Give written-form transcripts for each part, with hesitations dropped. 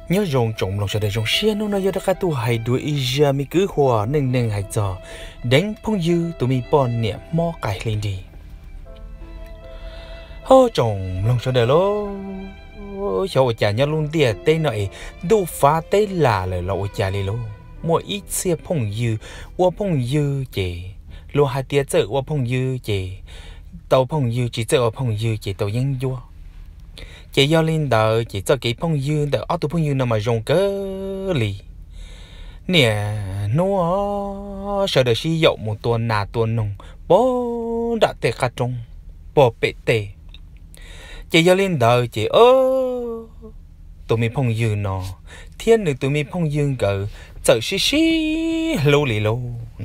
nhớ rồng trồng lòng sẽ để rồng xe nó giờ đã tu hay đuổi giờ mi cứ hòa nên nên hay giờ đánh phong dư tụi mi bọn nhẹ mò cải lên đi hô trồng lòng sẽ để lo cháu chả nhớ luôn tiệt tên này đủ phá tên là lời lộ chả đi luôn mỗi ít xe phong dư chị lo hai tiệt chợ qua phong dư chị tàu phong dư chỉ chợ phong dư chị tàu nhân vua chị do linh đợi chị cho cái phong dư đợi ở tụ phong dư nào mà rong cớ lì nè nó sợ đời sử dụng một tuần nà tuần nồng bố đã tệ khá trong bố bệ tệ chị do linh đợi chị tụi mình phong dư nó thiên nữ tụi mình phong dư cỡ sợ xí lâu lì lâu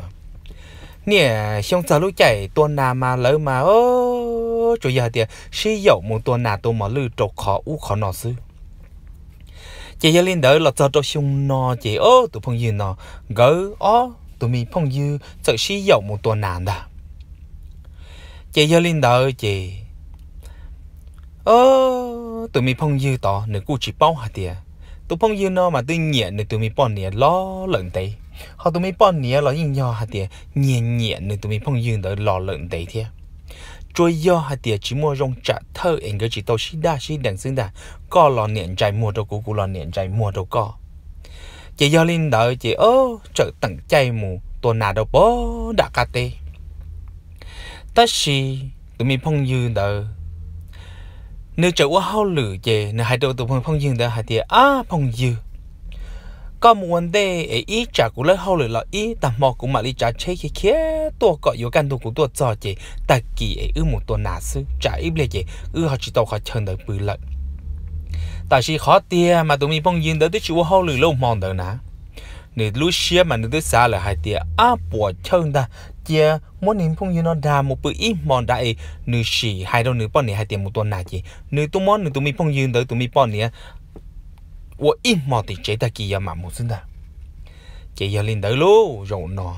nè xong sao lúc chạy tuần nào mà lỡ mà rồi giờ thì sử dụng một tuần nào tôi mà lư trục khó khó nọ xứ chị giờ lên đỡ là cho xong nó chị tụi phong dư nó gỡ tụi mình phong dư sợ sử dụng một tuần nào đã chị giờ lên đỡ chị tụi mình phong dư tỏ nửa cụ chỉ bao hạt tiền tụi phong dư nó mà tôi nhẹ nửa tụi mình bọn nhẹ lo lợn tây họ tụi mình bọn nhẹ lo nhìn nhau hạt tiền nhẹ nhẹ nửa tụi mình phong dư đỡ lo lợn tây thế rồi do hạt tiền chỉ mua rong trả thơ anh cái chỉ tao xí đằng xứng đà có lò niệm trái mua đâu cũng lò niệm trái mua đâu có chị do linh đợi chị trợ tặng chay mù tuần nào đâu bố đã cà tê tất gì tụi mình phong dư đợi nếu trợ quá hao lử chị nếu hai đầu tụi mình phong dư đợi hạt tiền phong dư có một vấn đề ý trả của lớp hậu là ý tạm mò của mà đi trả chế khi kia tôi gọi yêu can của tôi cho chị ta kỳ một tuần nào xứ trả ít lên chị họ chỉ tao họ chân đời bự lận tại vì khó tiền mà tụi mình phong duyên tới chịu hậu lử lâu mòn đời nè nếu lúc xưa mà nếu tới xa là hai tiền bỏ chân ta chia muốn niệm phong duyên nó đà một bự ít mòn đại nếu xì hai đâu nếu bọn này hai tiền một tuần nào chị nếu tôi muốn nếu tụi mình phong duyên tới tụi mình bọn này 我一毛的觉得给要麻木真的，这要领导喽，肉孬。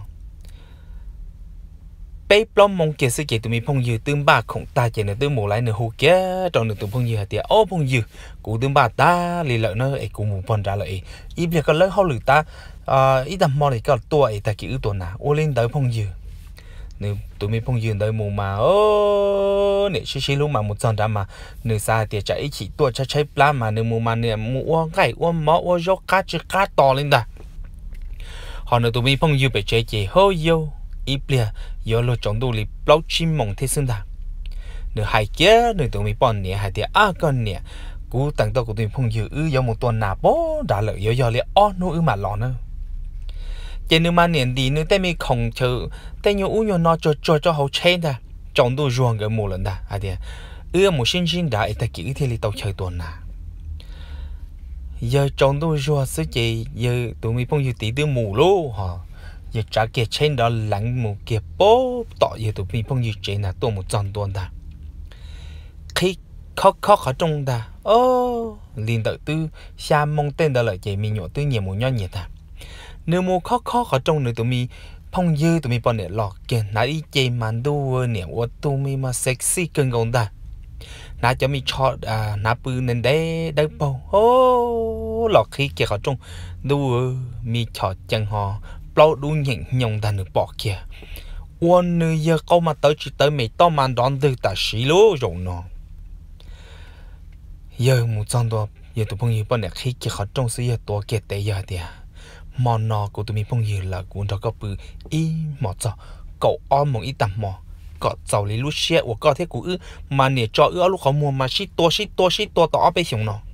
被不蒙解释给对面朋友登把空大姐呢都冇来呢好嘅，找呢对朋友係啲朋友，古登把打嚟了呢，誒古冇幫trả lại，依邊個咧好嚟打，依陣冇嚟個多誒，但係幾多嗱，我領導朋友。nếu tụi mình phong duyên tới mù mà nếu xí lúc mà một trận đã mà nếu xa thì chạy chỉ tua chạy plá mà nếu mù mà nếu mù gãy mỏ gió cá chứ cá to lên đã họ nếu tụi mình phong duyên bị chạy chỉ hơi yêu ít bia yêu lo trong đồ li bao chim mộng thế xưng đã nếu hai kia nếu tụi mình bọn nè hai thì con nè cú tăng tốc của tụi mình phong duyên yêu một tuần nào bố đã lợi yêu li nó mà lò nữa chỉ nếu mà niệm đi nếu tại mình không chờ tại nhiều u nhiều nó cho hậu chen ta trong đồ ruộng cái mùa lần ta thì một sinh đã tại kỹ thì li tàu chơi tuần nào giờ trong đồ ruộng sẽ chỉ giờ tụi mình phong dư tí từ mù lô họ giờ trả kia chen đó lắng mù kia bố tỏ giờ tụi mình phong dư chơi là tôi một trận tuần ta khi khó ở trong ta liền tự tư xa mong tên đó là chỉ mình nhọ tư nhiều một nhau nhiệt ta nếu mua khó ở trong này tụi mình phong dư tụi mình bọn này lọt kìa nãy chơi màn đua nè tụi mình mà sexy cưng gồng ta nãy cho mình cho nãy bự nên đấy bầu lọt khi kìa ở trong đua mình cho chân họ bao đu nhện nhông ta được bỏ kìa quân nơi giờ câu mà tới chỉ tới mấy to màn đón từ ta xí lố rồi nó giờ một trăm đô giờ tụi phong dư bọn này khi kìa ở trong sẽ giờ to kìa tới giờ thì mòn nọ của tụi mình phong dư là cuốn cho có bự y mỏ cho cậu một ít tầm mỏ có giàu lấy lúc xe của có thế của mà nè cho lúc họ mua mà shit to tỏ bé熊nó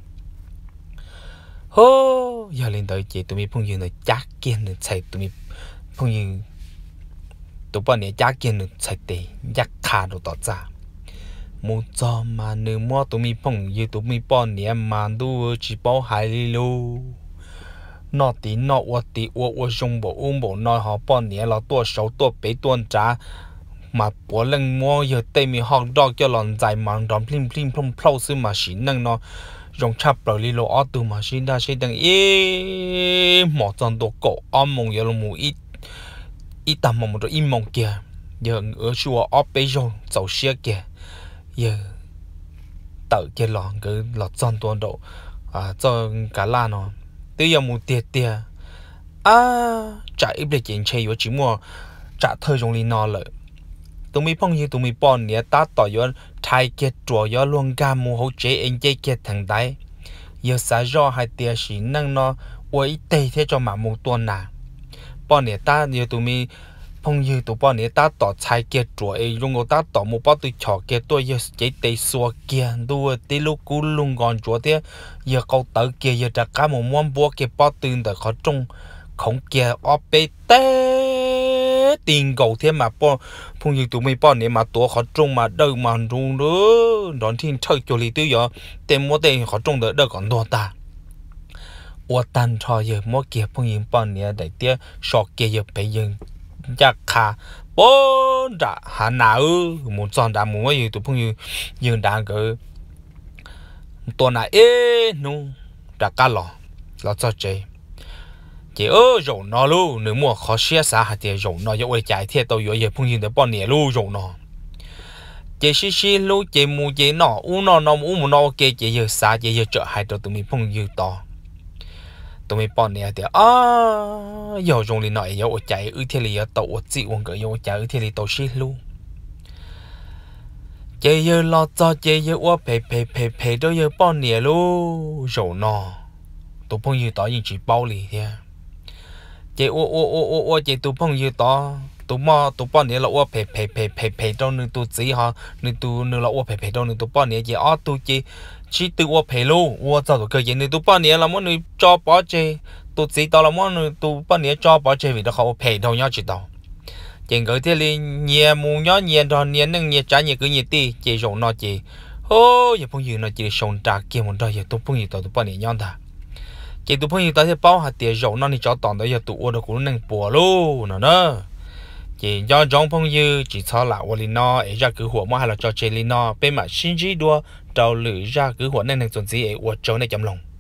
hô giờ lên tới chị tụi mình phong dư là chắc kiên được chạy tụi mình phong dư tụi bọn này chắc kiên được chạy tệ chắc khá đồ tỏ ra một cho mà nếu mua tụi mình phong dư tụi mình bọn này mà đu chỉ bao hai luôn nó tí nó tí dùng bộ nói họ bọn nhé là tua xấu tua bế tuần trả mà bố lần mua giờ tây mình học đọc cho lần dài mạng đón plim plau sư mà xí năng nó dùng chắp rồi đi lộ ở từ mà xí đa xí đằng một trận đồ cổ mong giờ là mù ít tầm một ít mong kìa giờ ở chùa ở bế rồi dầu xe kìa giờ tự kia lò cứ lọt trận tuần độ cho cả la nó tôi giờ một tiệt tiệt chạy ít để chuyện chơi với chỉ mua trả thời trong lý nó lợi tụi mình phong như tụi mình bọn nhé ta tỏ yo thay kết trò yo luôn cam mua hỗ trợ anh chơi kết thằng đấy giờ xã do hai tia xí năng nó quấy tê thế cho mà một tuần nào bọn nhé ta giờ tụi mình phong như tụi bọn nhé ta tỏ thay kết trò ấy dùng người ta tỏ một bao tụi chó kết tôi giờ chơi tê xua kia đua tê lúc cú lung còn chúa thế giờ câu tới kia giờ trả cá một món búa kia bao tương từ khó trung không kia ở bê tê tiền cầu thế mà bọn phong như tụi mình bọn này mà tổ khó trung mà đâu mà trung nữa đón thiên chơi cho lý tư giờ tên mua tên khó trung đỡ đỡ còn đua ta ô tan cho giờ mua kia phong như bọn này để tiếc sọ kia giờ bây giờ chắc khá bốn đã hà nào một chọn đã mua gì tụi phong như giờ đang cái tuần này ê nu đã cá lò cho chơi chỉ rổ nó luôn nếu mua khó xé xa hạt thì rổ nó dễ chạy theo tàu dễ phong nhiên để bọn nhẹ luôn rổ nó chỉ xí luôn chỉ mua chỉ nó nó một nó kia chỉ giờ xa chỉ giờ chợ hai đầu tụi mình phong nhiên to tụi mình bọn nhẹ thì giờ rổ thì nó dễ chạy thế là tàu chịu một cái dễ chạy thế là tàu xí luôn chỉ giờ lo cho chỉ giờ qua phê đó giờ bọn nhẹ luôn rổ nó tụi phong nhiên to những chỉ bao lì thế chị chị tụi phong như to tụi bọn này là phê đâu nên tụi chỉ họ nên tụi nên là phê đâu nên tụi bọn này chị tụi chị chỉ tụi phê luôn cho tụi cái gì nên tụi bọn này là muốn người cho bỏ chị tụi chỉ tao là muốn tụi bọn này cho bỏ chị vì nó không phê đâu nhau chị tao chị gửi thế li nhẹ mù nhó nhẹ đó nhẹ nâng nhẹ trái nhẹ cứ nhẹ ti chị rộng nó chị giờ phong như nó chỉ sống trả kia một đời giờ tụi phong như tụi bọn này nhon ta chị tụi phong như tao sẽ bao hạt tiền rộng nó thì cho toàn đấy giờ tụi nó cũng nâng bùa luôn nữa chị do trong phong như chỉ cho là ô nó ấy ra cứหัวmà hay là cho chơi nó bên mà xin gì đua trâu lưỡi ra cứหัวnâng nâng chuẩn gì ấy ô trâu này chấm lòng